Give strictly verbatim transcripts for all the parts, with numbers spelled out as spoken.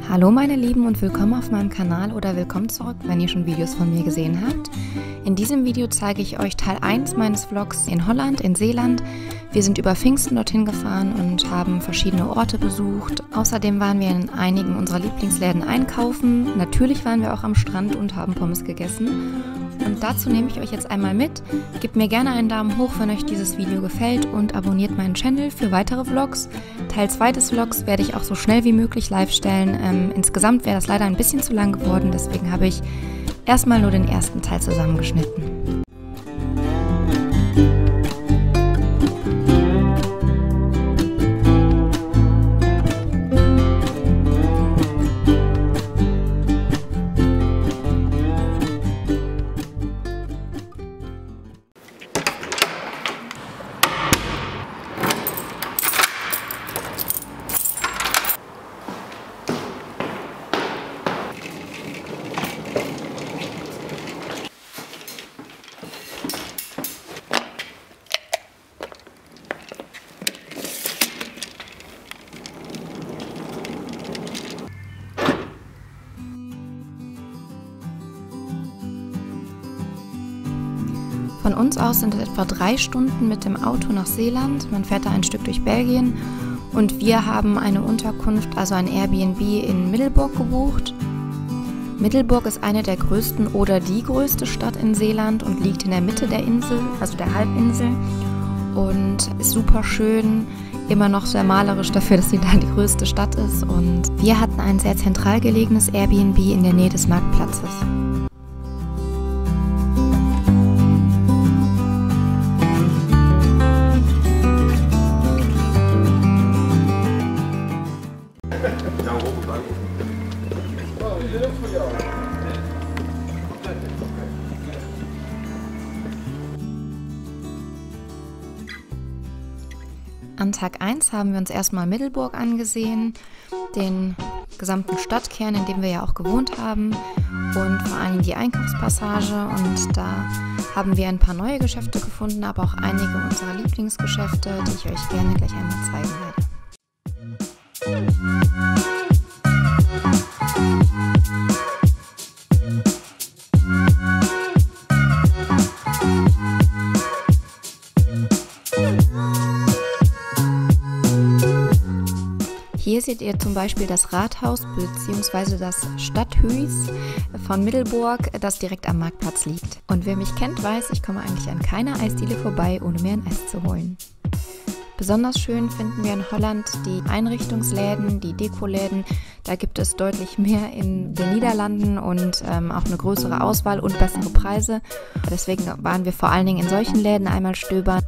Hallo meine Lieben und willkommen auf meinem Kanal oder willkommen zurück, wenn ihr schon Videos von mir gesehen habt. In diesem Video zeige ich euch Teil eins meines Vlogs in Holland, in Zeeland. Wir sind über Pfingsten dorthin gefahren und haben verschiedene Orte besucht. Außerdem waren wir in einigen unserer Lieblingsläden einkaufen. Natürlich waren wir auch am Strand und haben Pommes gegessen. Und dazu nehme ich euch jetzt einmal mit. Gebt mir gerne einen Daumen hoch, wenn euch dieses Video gefällt und abonniert meinen Channel für weitere Vlogs. Teil zwei des Vlogs werde ich auch so schnell wie möglich live stellen. Ähm, insgesamt wäre das leider ein bisschen zu lang geworden, deswegen habe ich erstmal nur den ersten Teil zusammengeschnitten. Von uns aus sind es etwa drei Stunden mit dem Auto nach Zeeland. Man fährt da ein Stück durch Belgien und wir haben eine Unterkunft, also ein Airbnb in Middelburg gebucht. Middelburg ist eine der größten oder die größte Stadt in Zeeland und liegt in der Mitte der Insel, also der Halbinsel, und ist super schön, immer noch sehr malerisch dafür, dass sie da die größte Stadt ist. Und wir hatten ein sehr zentral gelegenes Airbnb in der Nähe des Marktplatzes. An Tag eins haben wir uns erstmal Middelburg angesehen, den gesamten Stadtkern, in dem wir ja auch gewohnt haben, und vor allem die Einkaufspassage. Und da haben wir ein paar neue Geschäfte gefunden, aber auch einige unserer Lieblingsgeschäfte, die ich euch gerne gleich einmal zeigen werde. Hier seht ihr zum Beispiel das Rathaus bzw. das Stadhuis von Middelburg, das direkt am Marktplatz liegt. Und wer mich kennt, weiß, ich komme eigentlich an keiner Eisdiele vorbei, ohne mir ein Eis zu holen. Besonders schön finden wir in Holland die Einrichtungsläden, die Dekoläden. Da gibt es deutlich mehr in den Niederlanden und ähm, auch eine größere Auswahl und bessere Preise. Deswegen waren wir vor allen Dingen in solchen Läden einmal stöbern.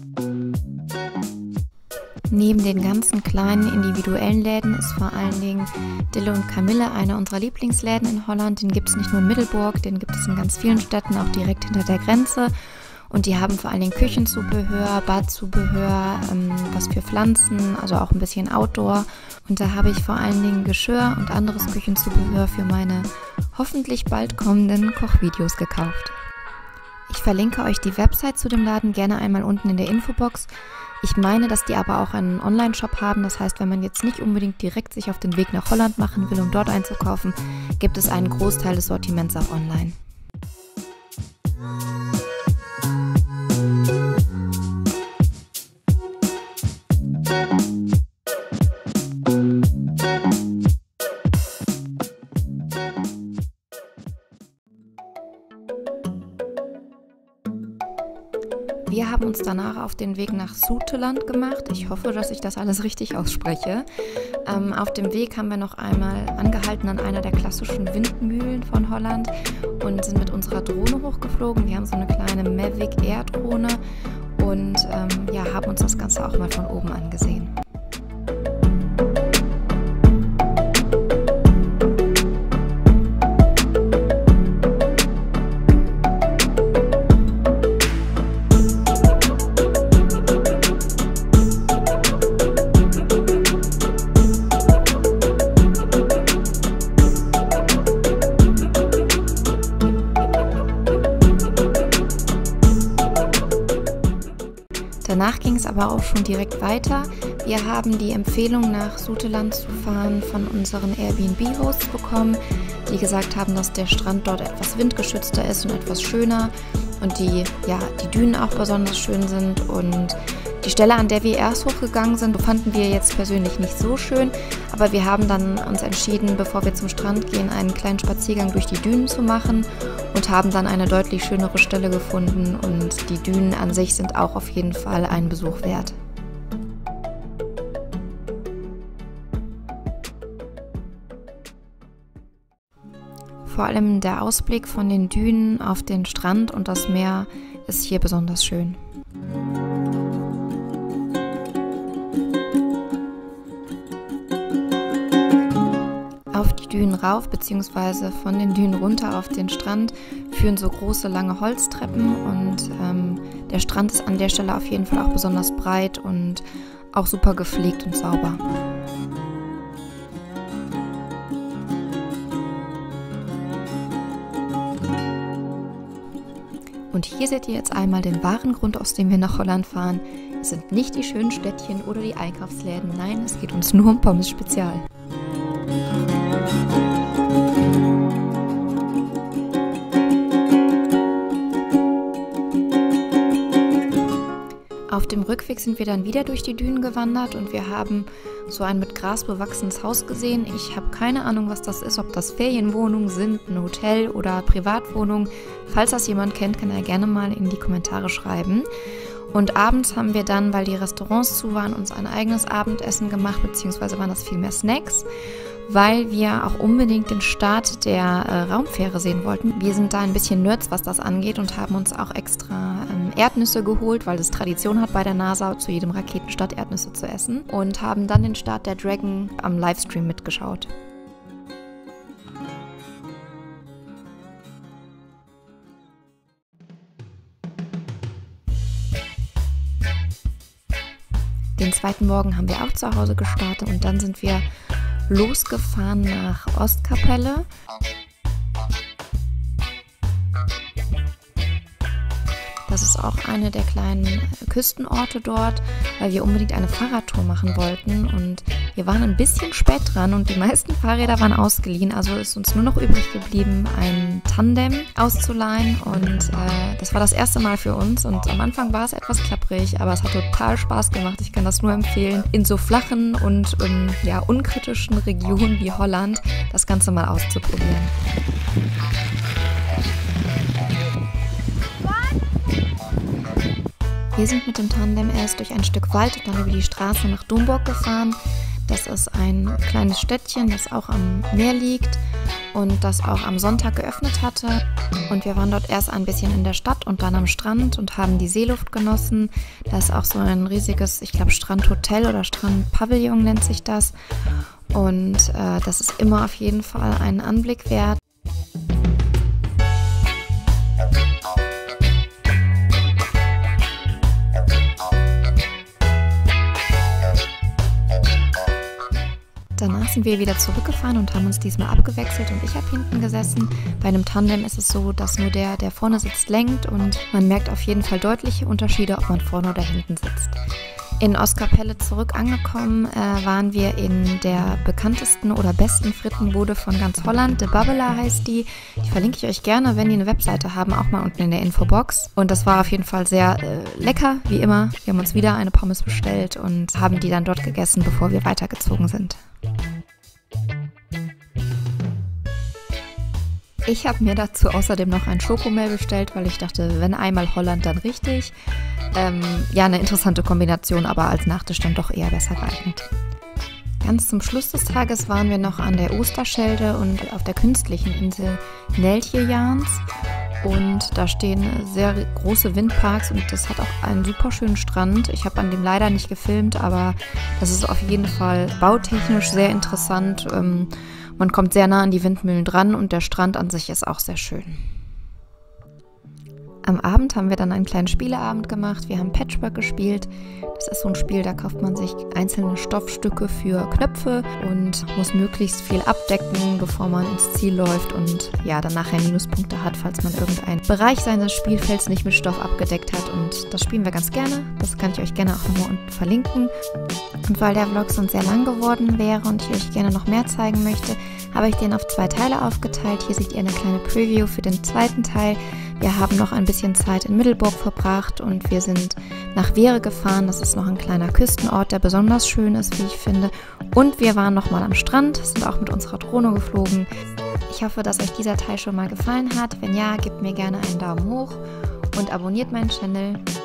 Neben den ganzen kleinen individuellen Läden ist vor allen Dingen Dille und Camille einer unserer Lieblingsläden in Holland. Den gibt es nicht nur in Middelburg, den gibt es in ganz vielen Städten, auch direkt hinter der Grenze. Und die haben vor allen Dingen Küchenzubehör, Badzubehör, ähm, was für Pflanzen, also auch ein bisschen Outdoor. Und da habe ich vor allen Dingen Geschirr und anderes Küchenzubehör für meine hoffentlich bald kommenden Kochvideos gekauft. Ich verlinke euch die Website zu dem Laden gerne einmal unten in der Infobox. Ich meine, dass die aber auch einen Online-Shop haben. Das heißt, wenn man jetzt nicht unbedingt direkt sich auf den Weg nach Holland machen will, um dort einzukaufen, gibt es einen Großteil des Sortiments auch online. Wir haben uns danach auf den Weg nach Soeteland gemacht. Ich hoffe, dass ich das alles richtig ausspreche. Ähm, auf dem Weg haben wir noch einmal angehalten an einer der klassischen Windmühlen von Holland und sind mit unserer Drohne hochgeflogen. Wir haben so eine kleine Mavic Air Drohne und ähm, ja, haben uns das Ganze auch mal von oben angesehen. Danach ging es aber auch schon direkt weiter. Wir haben die Empfehlung, nach Suteland zu fahren, von unseren Airbnb-Hosts bekommen, die gesagt haben, dass der Strand dort etwas windgeschützter ist und etwas schöner und die, ja, die Dünen auch besonders schön sind. Und die Stelle, an der wir erst hochgegangen sind, fanden wir jetzt persönlich nicht so schön, aber wir haben dann uns entschieden, bevor wir zum Strand gehen, einen kleinen Spaziergang durch die Dünen zu machen und haben dann eine deutlich schönere Stelle gefunden, und die Dünen an sich sind auch auf jeden Fall einen Besuch wert. Vor allem der Ausblick von den Dünen auf den Strand und das Meer ist hier besonders schön. Auf die Dünen rauf bzw. von den Dünen runter auf den Strand führen so große, lange Holztreppen, und ähm, der Strand ist an der Stelle auf jeden Fall auch besonders breit und auch super gepflegt und sauber. Und hier seht ihr jetzt einmal den wahren Grund, aus dem wir nach Holland fahren. Es sind nicht die schönen Städtchen oder die Einkaufsläden, nein, es geht uns nur um Pommes Spezial. Auf dem Rückweg sind wir dann wieder durch die Dünen gewandert und wir haben so ein mit Gras bewachsenes Haus gesehen. Ich habe keine Ahnung, was das ist, ob das Ferienwohnungen sind, ein Hotel oder Privatwohnung. Falls das jemand kennt, kann er gerne mal in die Kommentare schreiben. Und abends haben wir dann, weil die Restaurants zu waren, uns ein eigenes Abendessen gemacht, beziehungsweise waren das vielmehr Snacks, weil wir auch unbedingt den Start der äh, Raumfähre sehen wollten. Wir sind da ein bisschen Nerds, was das angeht, und haben uns auch extra ähm, Erdnüsse geholt, weil es Tradition hat bei der NASA, zu jedem Raketenstart Erdnüsse zu essen, und haben dann den Start der Dragon am Livestream mitgeschaut. Den zweiten Morgen haben wir auch zu Hause gestartet und dann sind wir losgefahren nach Oostkapelle. Das ist auch eine der kleinen Küstenorte dort, weil wir unbedingt eine Fahrradtour machen wollten, und wir waren ein bisschen spät dran und die meisten Fahrräder waren ausgeliehen, also ist uns nur noch übrig geblieben, ein Tandem auszuleihen, und äh, das war das erste Mal für uns, und am Anfang war es etwas klapprig, aber es hat total Spaß gemacht. Ich kann das nur empfehlen, in so flachen und ähm, ja, unkritischen Regionen wie Holland das Ganze mal auszuprobieren. Wir sind mit dem Tandem erst durch ein Stück Wald und dann über die Straße nach Domburg gefahren. Das ist ein kleines Städtchen, das auch am Meer liegt und das auch am Sonntag geöffnet hatte. Und wir waren dort erst ein bisschen in der Stadt und dann am Strand und haben die Seeluft genossen. Da ist auch so ein riesiges, ich glaube, Strandhotel oder Strandpavillon nennt sich das. Und äh, das ist immer auf jeden Fall einen Anblick wert. Danach sind wir wieder zurückgefahren und haben uns diesmal abgewechselt und ich habe hinten gesessen. Bei einem Tandem ist es so, dass nur der, der vorne sitzt, lenkt und man merkt auf jeden Fall deutliche Unterschiede, ob man vorne oder hinten sitzt. In Oostkapelle zurück angekommen, äh, waren wir in der bekanntesten oder besten Frittenbude von ganz Holland. De Babbela heißt die. Die verlinke ich euch gerne, wenn die eine Webseite haben, auch mal unten in der Infobox. Und das war auf jeden Fall sehr äh, lecker, wie immer. Wir haben uns wieder eine Pommes bestellt und haben die dann dort gegessen, bevor wir weitergezogen sind. Ich habe mir dazu außerdem noch ein Schokomel bestellt, weil ich dachte, wenn einmal Holland, dann richtig. Ähm, ja, eine interessante Kombination, aber als Nachtisch dann doch eher besser geeignet. Ganz zum Schluss des Tages waren wir noch an der Oosterschelde und auf der künstlichen Insel Neeltjejans. Und da stehen sehr große Windparks und das hat auch einen super schönen Strand. Ich habe an dem leider nicht gefilmt, aber das ist auf jeden Fall bautechnisch sehr interessant. Ähm, man kommt sehr nah an die Windmühlen dran und der Strand an sich ist auch sehr schön. Am Abend haben wir dann einen kleinen Spieleabend gemacht. Wir haben Patchwork gespielt. Das ist so ein Spiel, da kauft man sich einzelne Stoffstücke für Knöpfe und muss möglichst viel abdecken, bevor man ins Ziel läuft und ja, dann nachher Minuspunkte hat, falls man irgendeinen Bereich seines Spielfelds nicht mit Stoff abgedeckt hat. Und das spielen wir ganz gerne. Das kann ich euch gerne auch nochmal unten verlinken. Und weil der Vlog sonst sehr lang geworden wäre und ich euch gerne noch mehr zeigen möchte, habe ich den auf zwei Teile aufgeteilt. Hier seht ihr eine kleine Preview für den zweiten Teil. Wir haben noch ein bisschen Zeit in Middelburg verbracht und wir sind nach Wehre gefahren. Das ist noch ein kleiner Küstenort, der besonders schön ist, wie ich finde. Und wir waren nochmal am Strand, sind auch mit unserer Drohne geflogen. Ich hoffe, dass euch dieser Teil schon mal gefallen hat. Wenn ja, gebt mir gerne einen Daumen hoch und abonniert meinen Channel.